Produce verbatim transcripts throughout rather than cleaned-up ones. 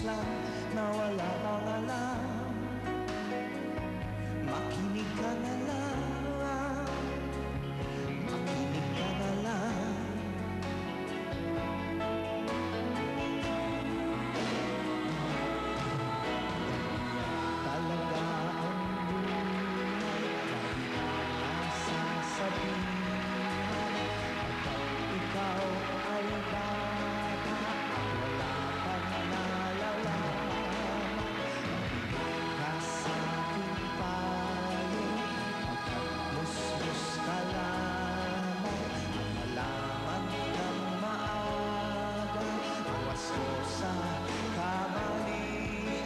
lang na wala kang alam. Makinig ka na lang, makinig ka na lang. Talaga ang buhay, kahit sasabihan, ikaw ay bata at wala pang nalalaman. Ka sa aking payo, magmusmus ka lamang, at malaman kang maaga ang wasto sa kamalian.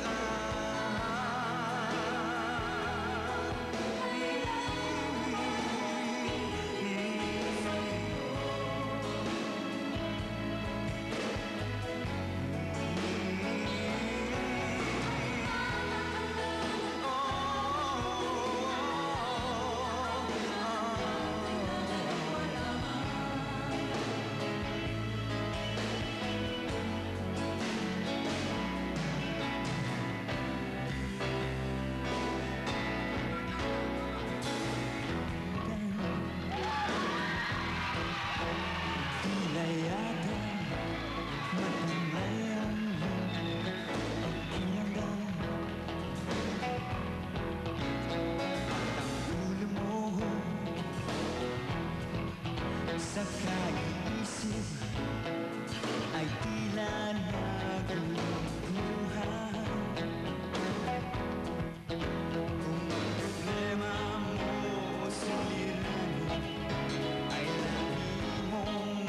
Yata matanay ang iyong pagkilangan, at ang ulo mo sa kaisip ay tila naguluhan. Kung problema mo o suliranin ay lagi mong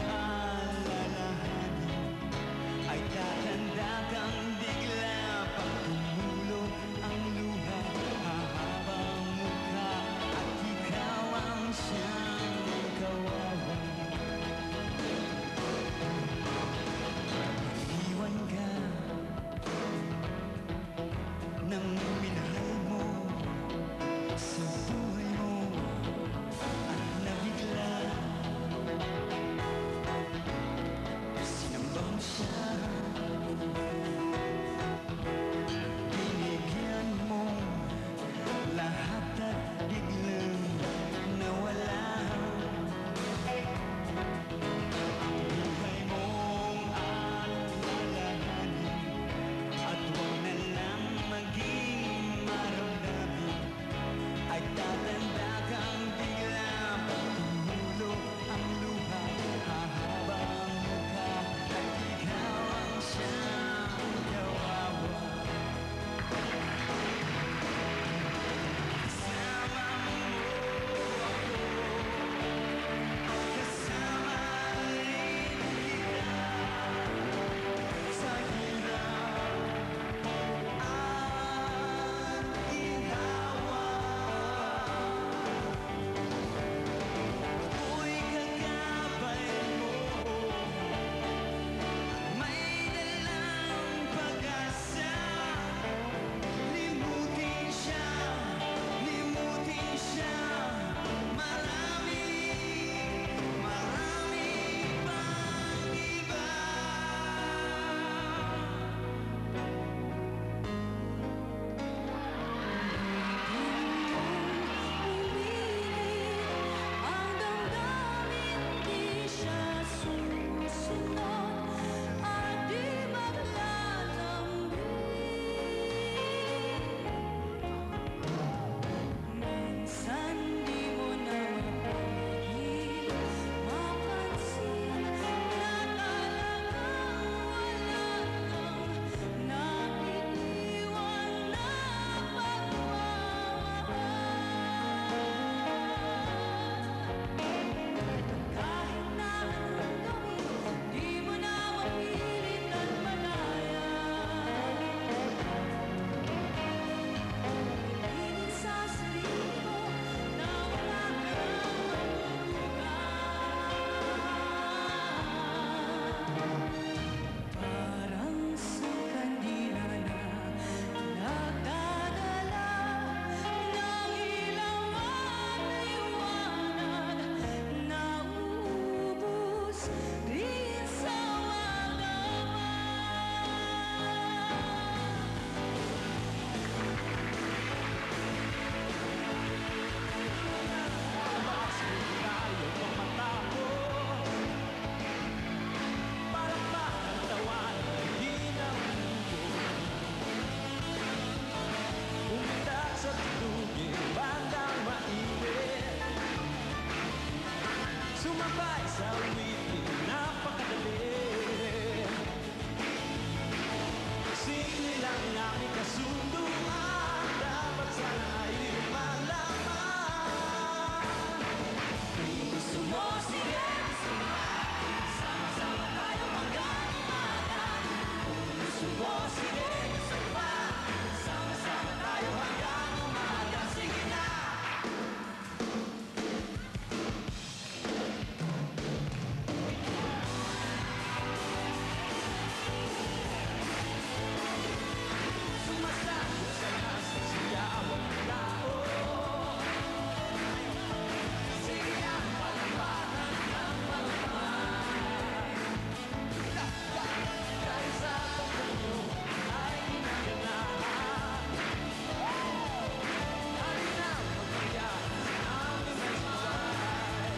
ay tatanda kang bigla pag tumulo ang luha. Hahabang mukha at ikaw ang siyang kawawa. mo, sige, gusto ko ba? Sama-sama tayo hanggang umaga. Sige na! Sumasama sa nasa siyawang tao. Sige na, palampakan ng palampakan. Dahil sa pagkayo ay ginaganahan. Halina, magkaya sa aming buhay.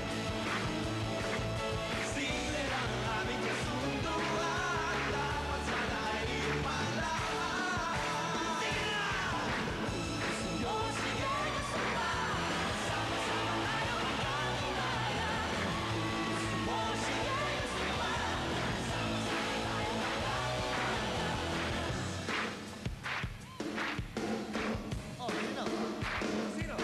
Simple lang ang aming kasunduan. Dapat sana ay iyong malaman. Sige na! Gusto mo, sige, gusto ba? Sama-sama tayo hanggang umaga. Gusto mo, sige, gusto ba? Sama-sama tayo hanggang umaga. Oh, sino? Sino?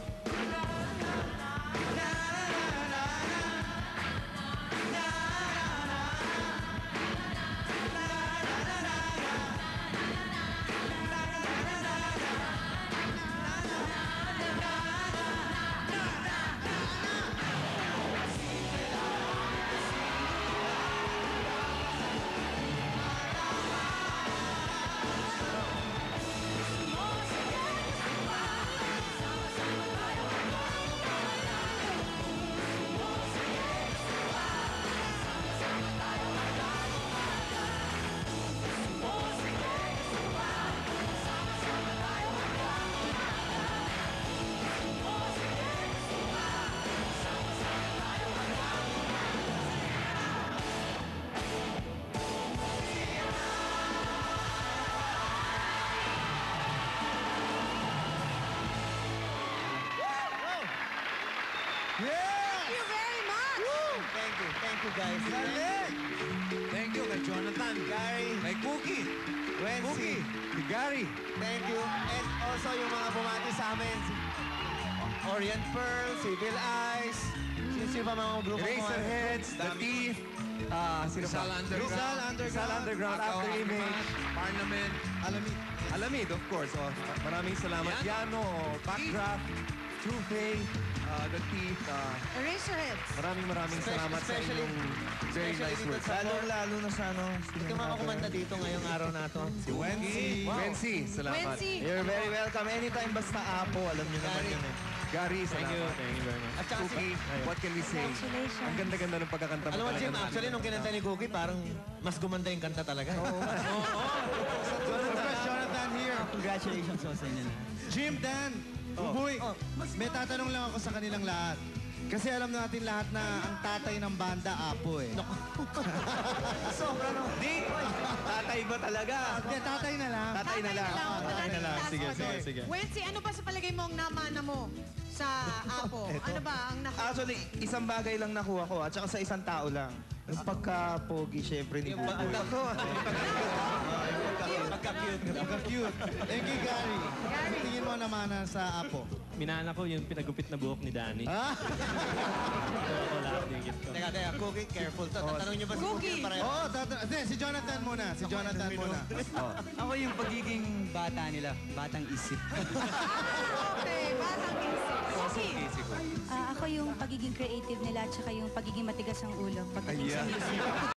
Yes! Thank you very much! Thank you, thank you guys. Galing! Thank you kay Jonathan. Gary, Kay Cookie. Wensi, Cookie. Kay Gary. thank you. And also yung mga bumati sa amin, si Orient Pearl, si Bill Eyes, sino sino pa mga grupo mo? Eraserheads, The Thief, ah, sino Rizal pa? Underground. Rizal Underground. Rizal Underground, Akaw After Image. Aftermath, Parliament. Alamid. Alamid, of course. Oh, maraming salamat. Piano. Piano, Backdraft, True Faye, ah, The Thief. ah, Eraserheads. maraming maraming Espe- salamat sa especially- inyong very especially nice dito words. sa- Lalo-lalo na sa ano. Ikaw mga kumanta dito ngayong araw na to. Si Wensi. Wow. Wensi, salamat. Wensi. You're very welcome. Anytime basta Apo, alam niyo naman Gary. yun eh. Gary, salamat. Thank you very much. At saka si... Cookie, what can we say? Congratulations. Ang ganda-ganda ng pagkakanta mo Alam mo, talaga Jim, ng actually, ano. nung kinanta ni Cookie, parang mas gumanda yung kanta talaga. Oo. Jonathan, Jonathan here. Congratulations po sa inyo. Jim, Dan, Uboy, may tatanong lang ako sa kanilang lahat. Kasi alam natin lahat na ang tatay ng banda, Apo eh. Sobra no. Di! Tatay ba talaga? Hindi, tatay na lang. Tatay na lang. Tatay na lang. Sige, sige, sige. Wensi, ano ba sa palagay mo ang namana mo sa Apo? Ano ba ang naku... Actually, isang bagay lang nakuha ko at saka sa isang tao lang. Yung pagka-pogi, syempre, ni Yung Buboy. pagka ko. Pagka-cute. Pagka-cute. Thank you, Gary. Gary. Tingin mo naman na sa Apo. Minana ko yung pinagupit na buhok ni Danny. Ha? Ito ko lahat dingit ko. Teka, teka, Cookie, careful to. Tatanungin niyo ba si Cookie Cookie. pareho? Oo, tata- hindi, si Jonathan muna. Si Jonathan muna. Ako yung pagiging bata nila, batang isip. Okay, batang isip. Cookie. Ah, ako yung pagiging creative nila at saka yung pagiging matigas ang ulo pagdating sa music.